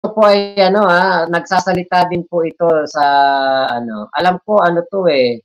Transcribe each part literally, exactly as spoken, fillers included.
po ay ano ha, nagsasalita din po ito sa ano, alam ko ano to eh,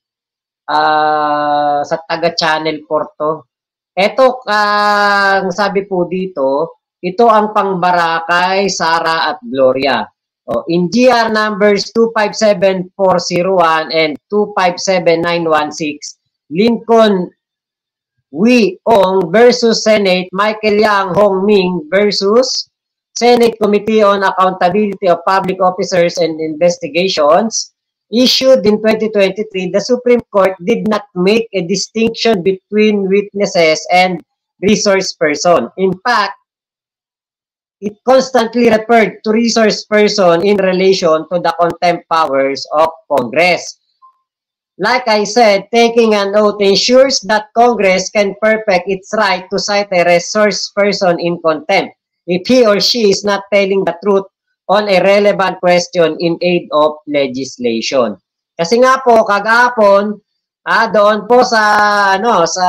ah, sa taga-Channel four to. Eto, ang sabi po dito, ito ang pangbarakay Sara at Gloria. Oh, in G R numbers two five seven four zero one and two five seven nine one six, Lincoln Wee Ong versus Senate Michael Yang Hong Ming versus Senate Committee on Accountability of Public Officers and Investigations, issued in twenty twenty-three, the Supreme Court did not make a distinction between witnesses and resource person. In fact, it constantly referred to resource person in relation to the contempt powers of Congress. Like I said, taking an oath ensures that Congress can perfect its right to cite a resource person in contempt if he or she is not telling the truth on a relevant question in aid of legislation. Kasi nga po, kagapon, ah, doon po sa, ano, sa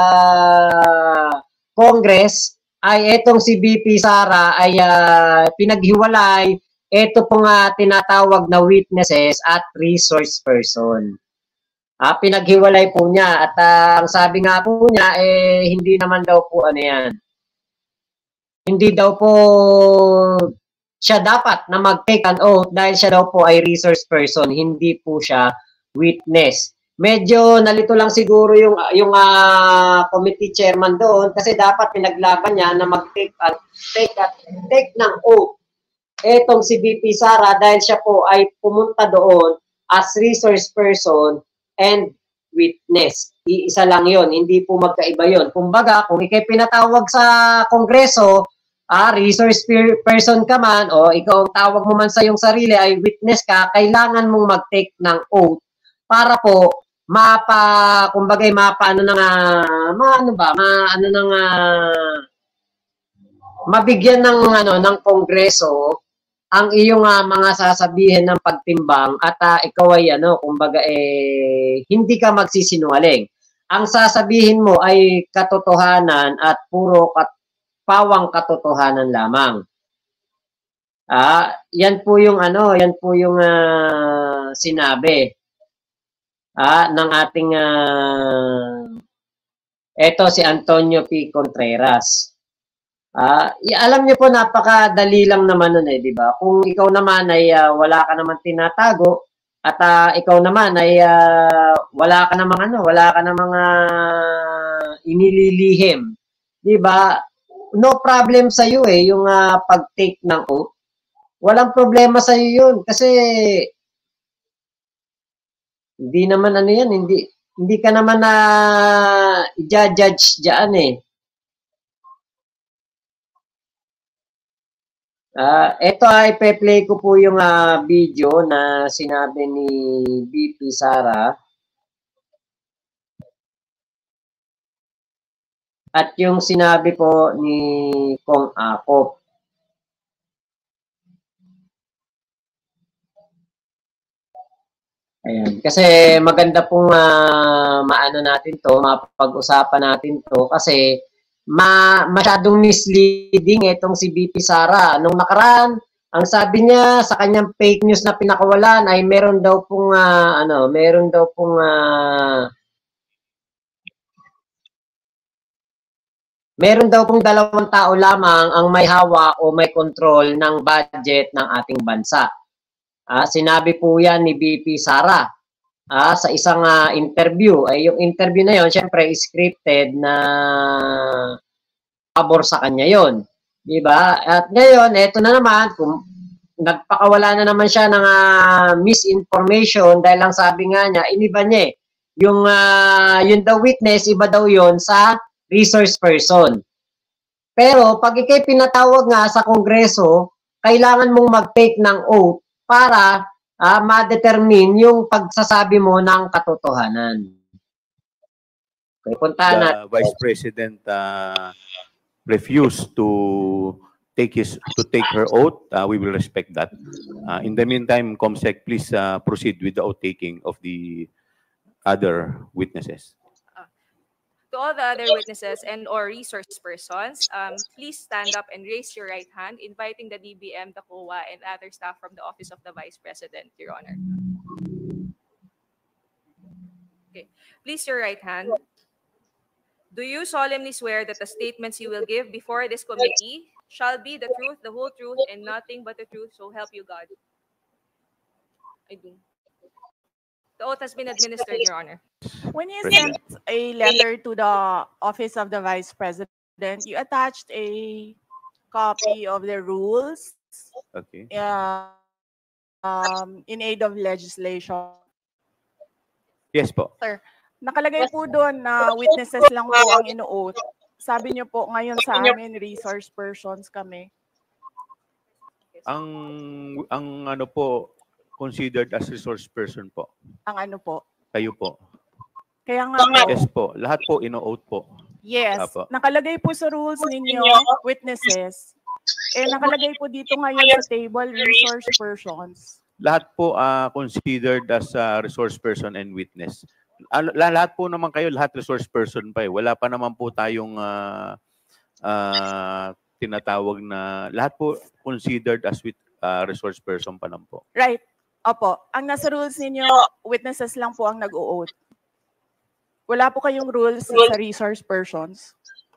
Congress, ay etong si B P Sara ay uh, pinaghiwalay, ito po nga tinatawag na witnesses at resource person. Ah, pinaghiwalay po niya at uh, ang sabi nga po niya, eh, hindi naman daw po ano yan. Hindi daw po siya dapat na mag-take an oath dahil siya daw po ay resource person, hindi po siya witness. Medyo nalito lang siguro yung yung uh, committee chairman doon kasi dapat pinaglaban niya na mag-take at take at take ng oath etong si B P Sara dahil siya po ay pumunta doon as resource person and witness. Iisa lang yon, hindi po magkaiba yon. Kumbaga, kung ikay pinatawag sa kongreso, ah, resource person ka man, o ikaw ang tawag mo man sa iyong sarili ay witness ka, kailangan mong mag-take ng oath para po mapa, kumbaga, mapa, ano na nga, ma, ano ba, ma, ano na nga, mabigyan ng, ano, ng kongreso ang iyong uh, mga sasabihin ng pagtimbang at uh, ikaw ay ano, kumbaga eh hindi ka magsisinungaling. Ang sasabihin mo ay katotohanan at puro kat pawang katotohanan lamang. Ah, yan po yung ano, yan po yung uh, sinabi ah ng ating uh, eto si Antonio P. Contreras. Ah, uh, alam niyo po napakadali lang naman nun eh, 'di ba? Kung ikaw naman ay uh, wala ka naman tinatago at uh, ikaw naman ay uh, wala ka namang ano, wala ka namang uh, inililihim, 'di ba? No problem sa iyo eh yung uh, pag-take ng oath. Walang problema sa iyo 'yun kasi hindi naman ano 'yan, hindi hindi ka naman na uh, i-judge diyan eh. Ah, uh, ito ay pe-play ko po yung uh, video na sinabi ni B P Sara. At yung sinabi po ni Kong Akop. Ayan, kasi maganda pong uh, maano natin to, mapag-usapan natin to kasi ma masyadong misleading itong si B P Sara. Nung nakaraan, ang sabi niya sa kanyang fake news na pinakawalan ay meron daw pong uh, ano, meron daw pong uh, meron daw pong dalawang tao lamang ang may hawak o may control ng budget ng ating bansa. Ah, sinabi po yan ni B P Sara. Ah, sa isang uh, interview, ay yung interview na yon syempre scripted na pabor sa kanya yon, di ba? At ngayon, eto na naman, kung nagpakawala na naman siya ng uh, misinformation dahil lang sabi nga niya, iniba niya eh. Yung, uh, yung the witness, iba daw yon sa resource person. Pero pag ikay pinatawag nga sa kongreso, kailangan mong mag-take ng oath para uh, ma-determine yung pagsasabi mo ng katotohanan. Okay, puntahan natin. The Vice President uh, refused to take his to take her oath. Uh, we will respect that. Uh, in the meantime, Comsec, please uh, proceed with the oath taking of the other witnesses. To To all the other witnesses and or resource persons, um, please stand up and raise your right hand, inviting the D B M, the C O A, and other staff from the Office of the Vice President, Your Honor. Okay, please your right hand. Do you solemnly swear that the statements you will give before this committee shall be the truth, the whole truth, and nothing but the truth, so help you God? I do. The oath has been administered, Your Honor. When you sent a letter to the Office of the Vice President, you attached a copy of the rules Okay. uh, um, in aid of legislation. Yes po. Sir, nakalagay po doon na witnesses lang po ang ino-oath. Sabi niyo po ngayon sa amin, resource persons kami. Ang ang ano po, considered as resource person po. Ang ano po? Kayo po. Kaya nga po. Yes po. Lahat po ino-oath po. Yes. Apo. Nakalagay po sa rules ninyo, witnesses. Eh, nakalagay po dito ngayon sa table, resource persons. Lahat po uh, considered as uh, resource person and witness. Uh, lahat po naman kayo, lahat resource person pa eh. Wala pa naman po tayong uh, uh, tinatawag na, lahat po considered as with, uh, resource person pa lang po. Right. Opo. Ang nasa rules ninyo, witnesses lang po ang nag-o-oath. Wala po kayong rules sa resource persons.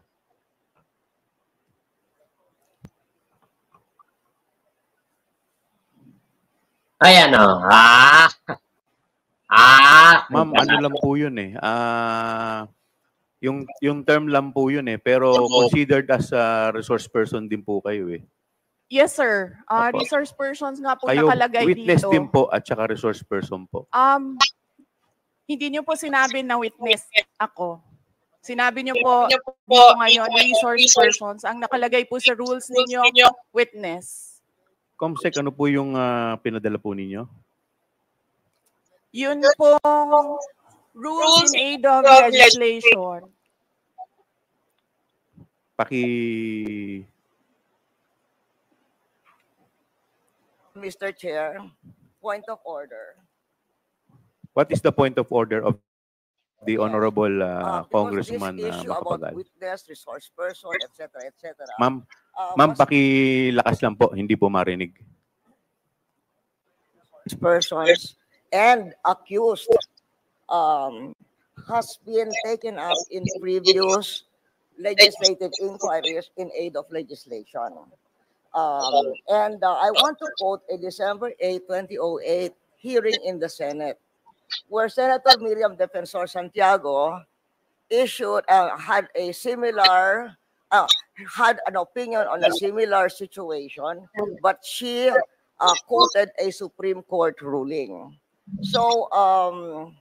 Ayan o. Ah! Ah! Ma'am, ano lang po yun eh. Ah, yung, yung term lang po yun eh. Pero considered as a resource person din po kayo eh. Yes, sir. Uh, resource persons nga po kayo, nakalagay witness dito. din po at saka resource person po. Um, hindi niyo po sinabi na witness ako. Sinabi niyo po dito ngayon, resource persons. Ang nakalagay po sa rules ninyo, witness. Comsec, ano po yung uh, pinadala po ninyo? Yun pong rules in aid of legislation. Paki... Mister Chair, point of order. What is the point of order of the Honorable uh, uh, Congressman this issue uh, about Macapagal? Witness, resource person, et cetera, et cetera. Ma'am, uh, ma'am, pakilakas lang po, hindi po marinig. Persons and accused um, has been taken up in previous legislative inquiries in aid of legislation. Um, and uh, I want to quote a December eighth, twenty oh eight hearing in the Senate, where Senator Miriam Defensor Santiago issued, uh, had a similar, uh, had an opinion on a similar situation, but she uh, quoted a Supreme Court ruling. So, um,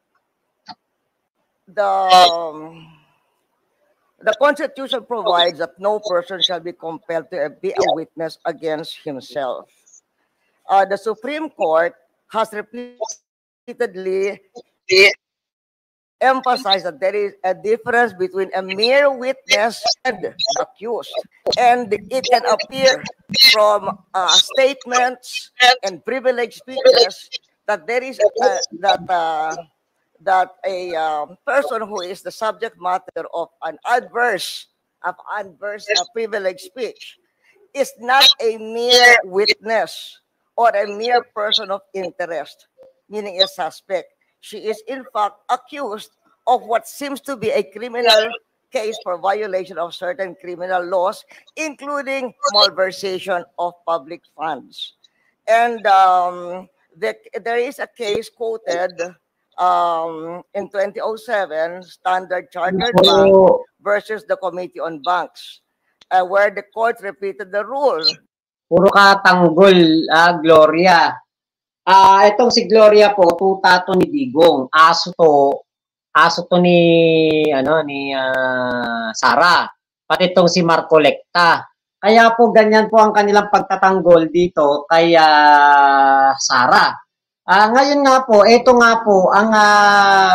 the... Um, The Constitution provides that no person shall be compelled to be a witness against himself. Uh, the Supreme Court has repeatedly emphasized that there is a difference between a mere witness and accused. And it can appear from uh, statements and privileged speeches that there is uh, that uh, that a um, person who is the subject matter of an adverse, of adverse uh, privileged speech is not a mere witness or a mere person of interest, meaning a suspect. She is in fact accused of what seems to be a criminal case for violation of certain criminal laws, including malversation of public funds. And um, the, there is a case quoted Um, in twenty oh seven, Standard Chartered Bank versus the Committee on Banks, uh, where the court repeated the rule. Puro ka tanggol, uh, Gloria. Ah, uh, itong si Gloria po, tuta to ni Digong. Aso to, aso to ni, ano, ni uh, Sara. Pati itong si Marco Lecta. Kaya po ganyan po ang kanilang pagtatanggol dito kay uh, Sara. Ah, uh, ngayon nga po, ito nga po ang uh,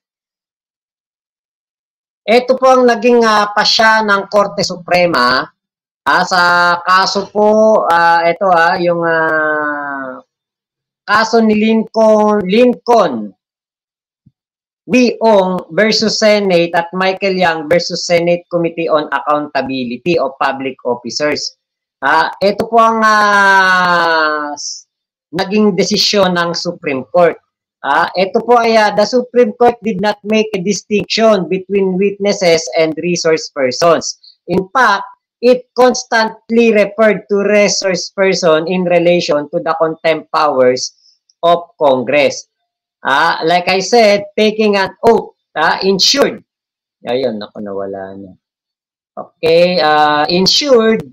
ito po ang naging uh, pasya ng Korte Suprema uh, sa kaso po uh, ito ah uh, yung uh, kaso ni Lincoln Lincoln Wee Ong versus Senate at Michael Yang versus Senate Committee on Accountability of Public Officers. Ah, ito po ang uh, naging desisyon ng Supreme Court. Ah, ito po ay uh, the Supreme Court did not make a distinction between witnesses and resource persons. In fact, it constantly referred to resource person in relation to the contempt powers of Congress. Ah, like I said, taking an oath, ah, insured. Ayun, naku, nawala na. Okay, uh, insured.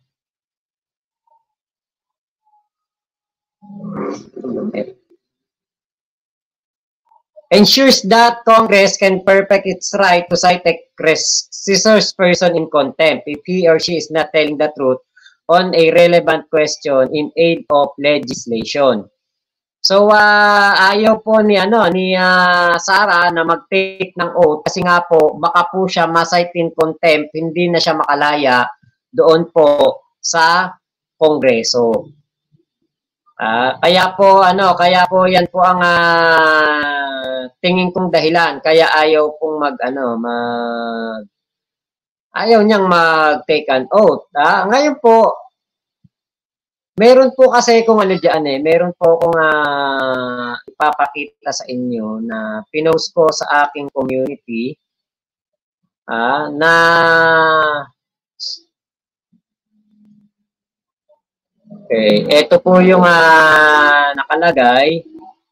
Ensures that Congress can perfect its right to cite a resource person in contempt if he or she is not telling the truth on a relevant question in aid of legislation. So uh, ayaw po ni ano ni uh, Sara na mag-take ng oath kasi nga po baka po siya ma-cite in contempt, hindi na siya makalaya doon po sa Kongreso. Uh, kaya po ano, kaya po 'yan po ang uh, tingin kong dahilan kaya ayaw pong mag ano, mag ayaw niyang mag-take an oath. Ah, ngayon po meron po kasi kung ano diyan eh, meron po akong uh, ipapakita sa inyo na pinost ko sa aking community ah, na okay, ito po yung uh, nakalagay.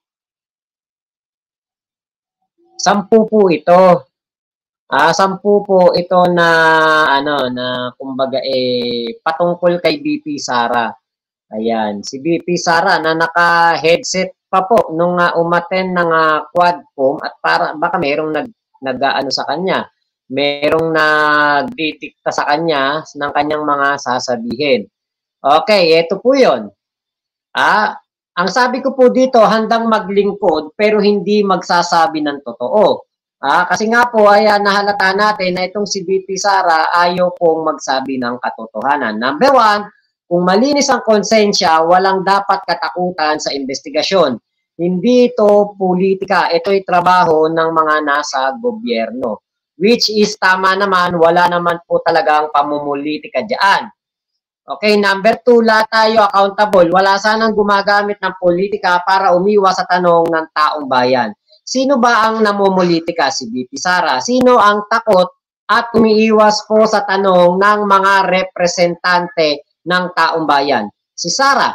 Sampu po ito. Ah, sampu po ito na ano na kumbaga eh patungkol kay B P Sara. Ayan, si B P Sara na naka-headset pa po nung uh, umaten ng uh, Quadcom at para baka merong nag nag-aano sa kanya. Merong nagdidikta sa kanya ng kanyang mga sasabihin. Okay, ito po 'yon. Ah, ang sabi ko po dito, handang maglingkod pero hindi magsasabi ng totoo. Ah, kasi nga po ay uh, nahalata natin na itong si B P Sara ayaw pong magsabi ng katotohanan. Number one, kung malinis ang konsensya, walang dapat katakutan sa investigasyon. Hindi ito politika, ito'y trabaho ng mga nasa gobyerno. Which is tama naman, wala naman po talagang pamumulitika diyan. Okay, number two, lahat tayo accountable. Wala sanang gumagamit ng politika para umiwas sa tanong ng taong bayan. Sino ba ang namumulitika? Si B P Sara. Sino ang takot at umiiwas po sa tanong ng mga representante ng taong bayan? Si Sara.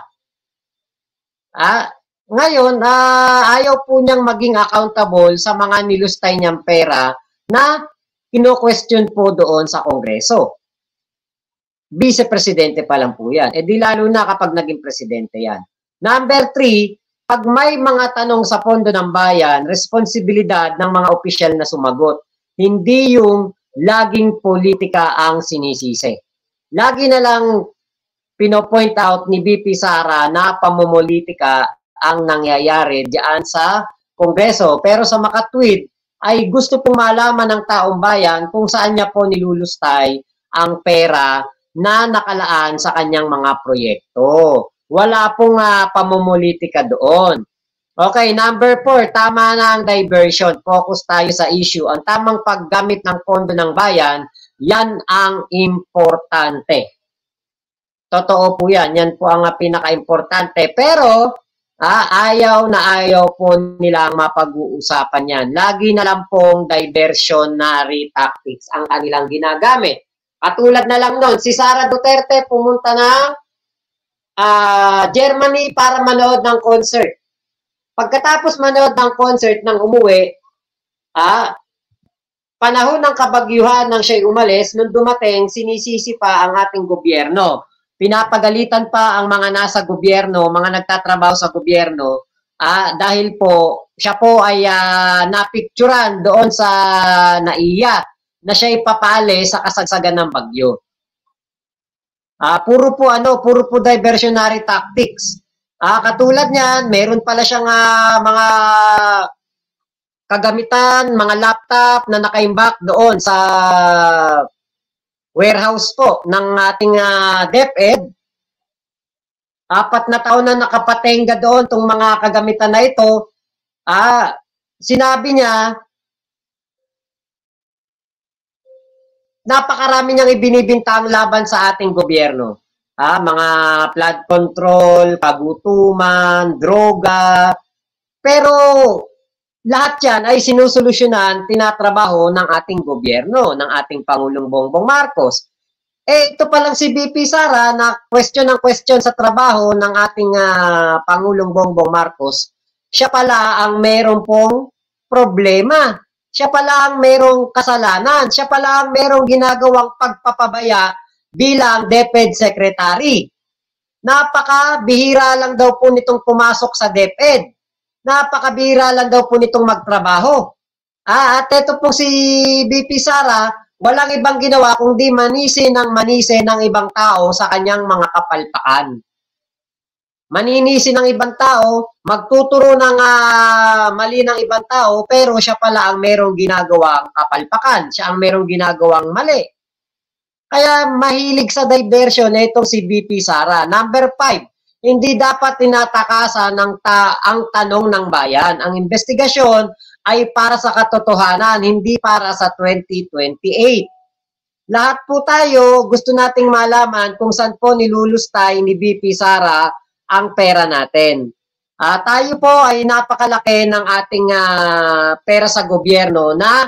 Ah, ngayon, ah, ayaw po niyang maging accountable sa mga nilustay niyang pera na kino-question po doon sa Kongreso. Vice-presidente pa lang po yan. E di lalo na kapag naging presidente yan. Number three, pag may mga tanong sa pondo ng bayan, responsibilidad ng mga opisyal na sumagot. Hindi yung laging politika ang sinisisi. Lagi na lang pinopoint out ni B P Sara na pamumulitika ang nangyayari diyan sa Kongreso. Pero sa makatwid ay gusto pong malaman ng taong bayan kung saan niya po nilulustay ang pera na nakalaan sa kanyang mga proyekto. Wala pong uh, pamumulitika doon. Okay, number four, tama na ang diversion. Focus tayo sa issue. Ang tamang paggamit ng pondo ng bayan, yan ang importante. Totoo po yan. Yan po ang uh, pinaka-importante. Pero, ah, ayaw na ayaw po nilang mapag-uusapan yan. Lagi na lang pong diversionary tactics ang kanilang ginagamit. Katulad na lang noon, si Sara Duterte pumunta ng uh, Germany para manood ng concert. Pagkatapos manood ng concert nang umuwi, ah, panahon ng kabagyuhan nang siya'y umalis, nung dumating, sinisisi pa ang ating gobyerno. Pinapagalitan pa ang mga nasa gobyerno, mga nagtatrabaho sa gobyerno, ah, dahil po, siya po ay uh, napicturan doon sa Naiya na siya ipapali sa kasagsagan ng bagyo. Ah, puro po ano, puro po diversionary tactics. Ah, katulad niyan, meron pala siyang uh, mga kagamitan, mga laptop na nakaimbak doon sa warehouse po ng ating uh, DepEd. Apat na taon na nakapatenga doon tong mga kagamitan na ito. Ah, sinabi niya napakarami niyang ibinibintang laban sa ating gobyerno. Ah, mga flood control, kagutuman, droga. Pero lahat yan ay sinusolusyonan, tinatrabaho ng ating gobyerno, ng ating Pangulong Bongbong Marcos. Eh, ito pa lang si B P Sara na question ng question sa trabaho ng ating uh, Pangulong Bongbong Marcos. Siya pala ang meron pong problema. Siya pala ang merong kasalanan. Siya pala ang merong ginagawang pagpapabaya bilang DepEd Secretary. Napakabihira lang daw po nitong pumasok sa DepEd. Napakabihira lang daw po nitong magtrabaho. Ah, at ito po si B P Sara, walang ibang ginawa kundi manisi ng manisi ng ibang tao sa kanyang mga kapalpakan. Maninisi ng ibang tao, magtuturo ng uh, mali ng ibang tao, pero siya pala ang merong ginagawang kapalpakan. Siya ang merong ginagawang mali. Kaya mahilig sa diversion na itong si B P Sara. Number five, hindi dapat tinatakasan ng ta ang tanong ng bayan. Ang investigasyon ay para sa katotohanan, hindi para sa twenty twenty-eight. Lahat po tayo gusto nating malaman kung saan po nilulustay ni B P Sara ang pera natin. Uh, tayo po ay napakalaki ng ating uh, pera sa gobyerno na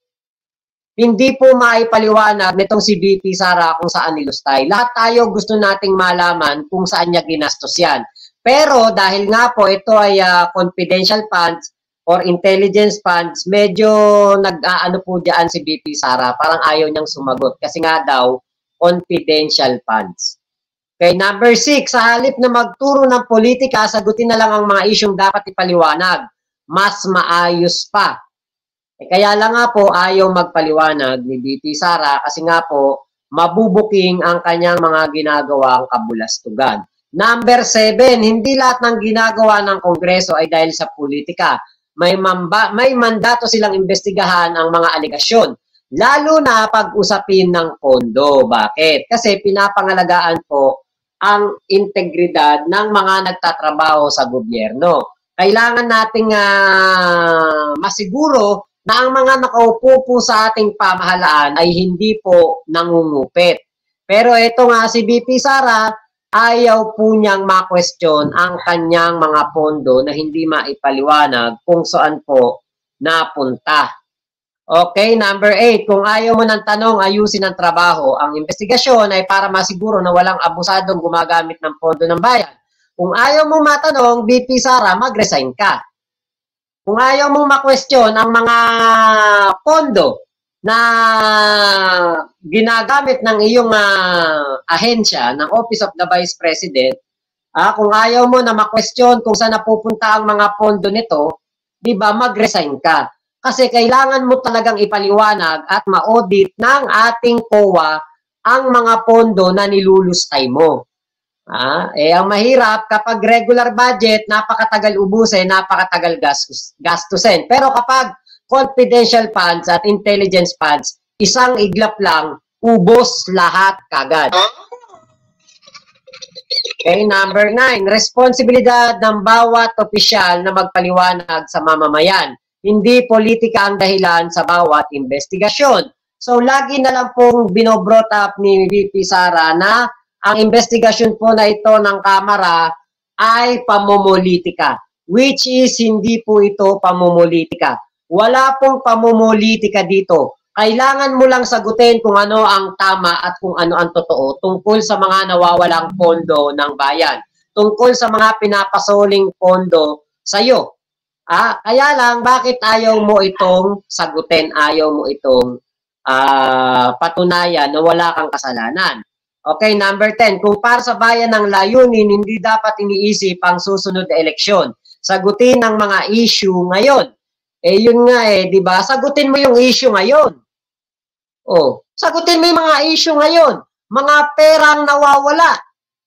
hindi po maipaliwanag nitong si B P Sara kung saan nilustay. Lahat tayo gusto nating malaman kung saan niya ginastos yan. Pero dahil nga po ito ay uh, confidential funds or intelligence funds, medyo nag-aano po diyan si B P Sara. Parang ayaw niyang sumagot kasi nga daw confidential funds. Okay, number six, sa halip na magturo ng politika, sagutin na lang ang mga isyong dapat ipaliwanag. Mas maayos pa. Eh, kaya lang nga po, ayaw magpaliwanag ni B P Sara kasi nga po, mabubuking ang kanyang mga ginagawang kabulastugan. Number seven, hindi lahat ng ginagawa ng Kongreso ay dahil sa politika. May, mamba, may mandato silang investigahan ang mga alegasyon. Lalo na pag-usapin ng pondo. Bakit? Kasi pinapangalagaan po ang integridad ng mga nagtatrabaho sa gobyerno. Kailangan nating uh, masiguro na ang mga nakaupo po sa ating pamahalaan ay hindi po nangungupit. Pero ito nga si B P Sara, ayaw po niyang ma-question ang kanyang mga pondo na hindi maipaliwanag kung saan po napunta. Okay, number eight, kung ayaw mo ng tanong, ayusin ang trabaho. Ang investigasyon ay para masiguro na walang abusadong gumagamit ng pondo ng bayan. Kung ayaw mong matanong, B P Sara, mag-resign ka. Kung ayaw mong ma-question ang mga pondo na ginagamit ng iyong uh, ahensya, ng Office of the Vice President, ah, kung ayaw mo na ma-question kung saan napupunta ang mga pondo nito, di ba, mag-resign ka. Kasi kailangan mo talagang ipaliwanag at ma-audit ng ating C O A ang mga pondo na nilulustay mo. Ah, eh, ang mahirap kapag regular budget, napakatagal ubusin, napakatagal gastos, gastusin. Pero kapag confidential funds at intelligence funds, isang iglap lang, ubos lahat kagad. Okay, number nine, responsibilidad ng bawat opisyal na magpaliwanag sa mamamayan. Hindi politika ang dahilan sa bawat investigasyon. So, lagi na lang pong binobrot up ni V P Sara na ang investigasyon po na ito ng Kamara ay pamumulitika, which is hindi po ito pamumulitika. Wala pong pamumulitika dito. Kailangan mo lang sagutin kung ano ang tama at kung ano ang totoo tungkol sa mga nawawalang pondo ng bayan, tungkol sa mga pinapasoling pondo sa iyo. Ah, kaya lang, bakit ayaw mo itong sagutin, ayaw mo itong uh, patunayan na wala kang kasalanan? Okay, number ten, kung para sa bayan ng layunin, hindi dapat iniisip ang susunod na eleksyon. Sagutin ang mga issue ngayon. Eh, yun nga eh, di ba? Sagutin mo yung issue ngayon. Oh, sagutin mo yung mga issue ngayon. Mga perang nawawala.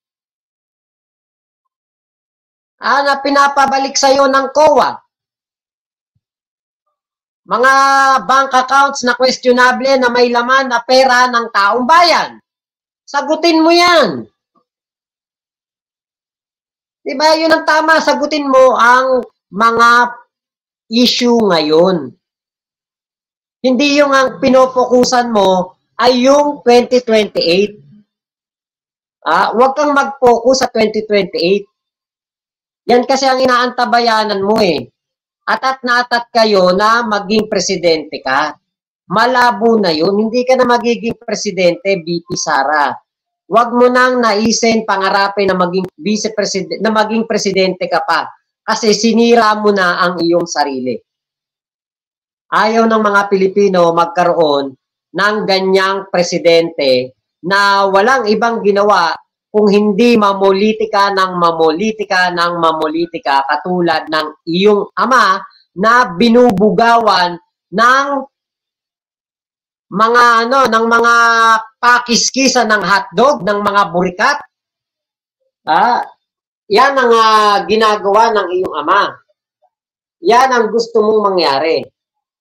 Ah, na pinapabalik sa'yo ng C O A. Mga bank accounts na questionable na may laman na pera ng taong bayan. Sagutin mo yan. Diba? Yun ang tama. Sagutin mo ang mga issue ngayon. Hindi yung ang pinopokusan mo ay yung twenty twenty-eight. Ah, huwag kang mag-focus sa twenty twenty-eight. Yan kasi ang inaantabayanan mo eh. Atat na atat kayo na maging presidente ka. Malabo na yun. Hindi ka na magiging presidente, V P Sara. Huwag mo nang naisin, pangarapin na maging vice president, na maging presidente ka pa. Kasi sinira mo na ang iyong sarili. Ayaw ng mga Pilipino magkaroon ng ganyang presidente na walang ibang ginawa kung hindi mamolitika ng mamolitika ng mamolitika katulad ng iyong ama na binubugawan ng mga ano ng mga pakiskisan ng hotdog, ng mga burikat. Ah, yan ang uh, ginagawa ng iyong ama. Yan ang gusto mong mangyari.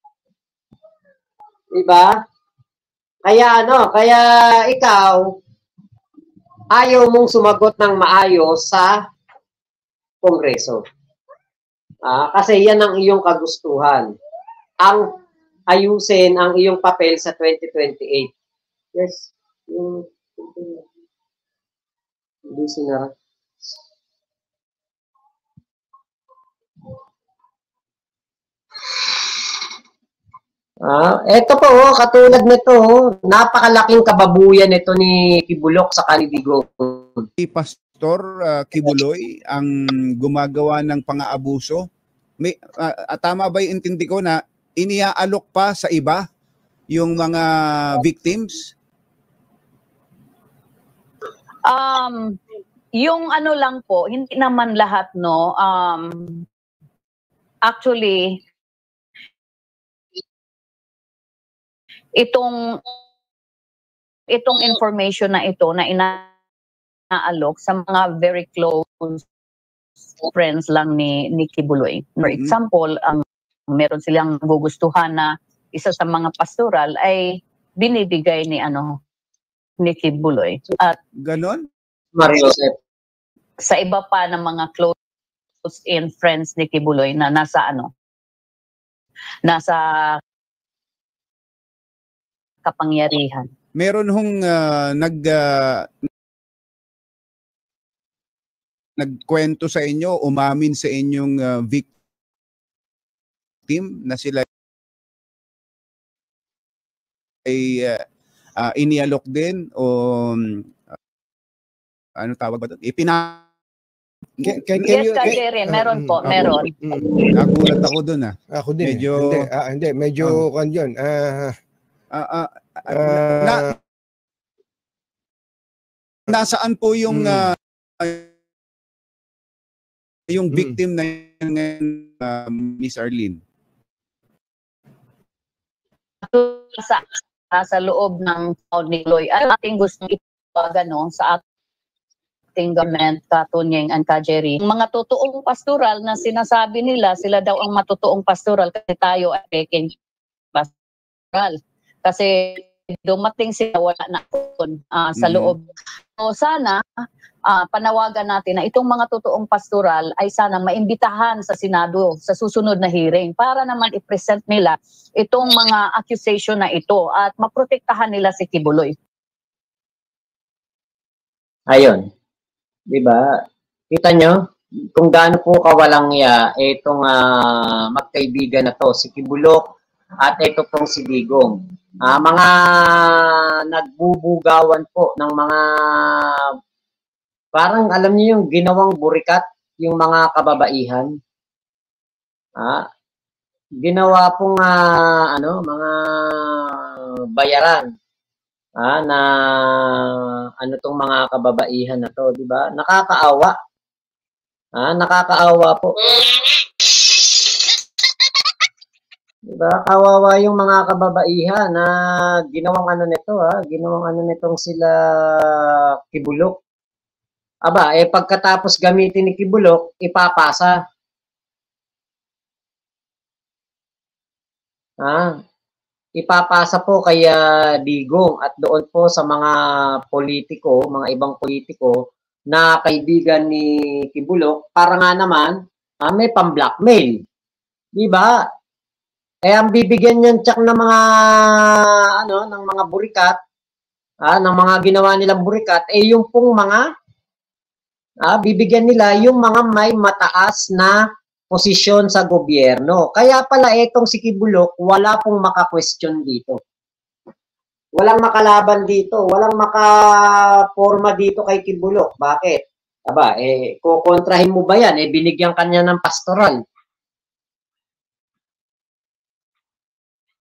Diba? Kaya ano, kaya ikaw ayaw mong sumagot ng maayos sa Kongreso. Ah, kasi yan ang iyong kagustuhan. Ang ayusin ang iyong papel sa twenty twenty-eight. Yes. Yung, hindi sinara. Ah, eto po, oh, katulad nito, oh, napakalaking kababuyan nito ni Kibulok sa Kanidigo. Si Pastor uh, Kibuloy ang gumagawa ng pang-aabuso. May uh, tama ba 'yung intindi ko na iniaalok pa sa iba yung mga victims? Um, yung ano lang po, hindi naman lahat, no. Um, actually, itong itong information na ito na inaalok sa mga very close friends lang ni ni Kibuloy. For example, ang meron silang gugustuhan na isa sa mga pastoral ay binibigay ni ano ni Kibuloy. At ganon? Mario sa iba pa ng mga close in friends ni Kibuloy na nasa ano nasa kapangyarihan. Meron hong uh, nag uh, nagkwento sa inyo, umamin sa inyong uh, victim na sila ay uh, uh, inialok din o um, uh, ano tawag ba ito? Ipina Can, can, can yes, you, can, meron uh, po, uh, meron. Uh, nagulat ako dun ah. Ako din. Medyo, hindi, uh, hindi, medyo uh, kan yun. Uh, uh, uh, uh, na, nasaan po yung uh, yung victim hmm. na uh, Miss Arlene? Sa, sa loob ng town ni Loy. Ang ating gusto ipaga no, sa ating government, ka Tunyeng and ka Jerry. Mga totoong pastoral na sinasabi nila, sila daw ang matotoong pastoral kasi tayo ay peking pastoral. Kasi dumating sila wala na uh, sa loob. So sana uh, panawagan natin na itong mga totoong pastoral ay sana maimbitahan sa Senado sa susunod na hearing para naman i-present nila itong mga accusation na ito at maprotektahan nila si Kibuloy. Ayun. Diba? Kita nyo kung gaano po kawalang ya itong uh, magkaibigan na to, si Kibulok at ito pong si Digong. Uh, mga nagbubugawan po ng mga parang alam niyo yung ginawang burikat yung mga kababaihan. Ah, ginawa pong uh, ano mga bayaran ah, na ano tong mga kababaihan na to, di ba? Nakakaawa. Ah, nakakaawa po. Diba? Kawawa yung mga kababaihan na ginawang ano nito, ha? Ginawang ano nitong sila Kibulok. Aba, eh pagkatapos gamitin ni Kibulok, ipapasa. Ah, ipapasa po kaya Digong at doon po sa mga politiko, mga ibang politiko na kaibigan ni Kibulok para nga naman ah, may pang-blackmail. Diba? Eh ang bibigyan niyan tsak ng mga ano ng mga burikat ah, ng mga ginawa nilang burikat, eh yung pong mga, ah, bibigyan nila yung mga may mataas na posisyon sa gobyerno. Kaya pala itong si Kibulok, wala pong maka-question dito. Walang makalaban dito, walang makaporma dito kay Kibulok. Bakit? Aba, eh, kukontrahin mo ba yan? Eh, binigyan kanya ng pastoral.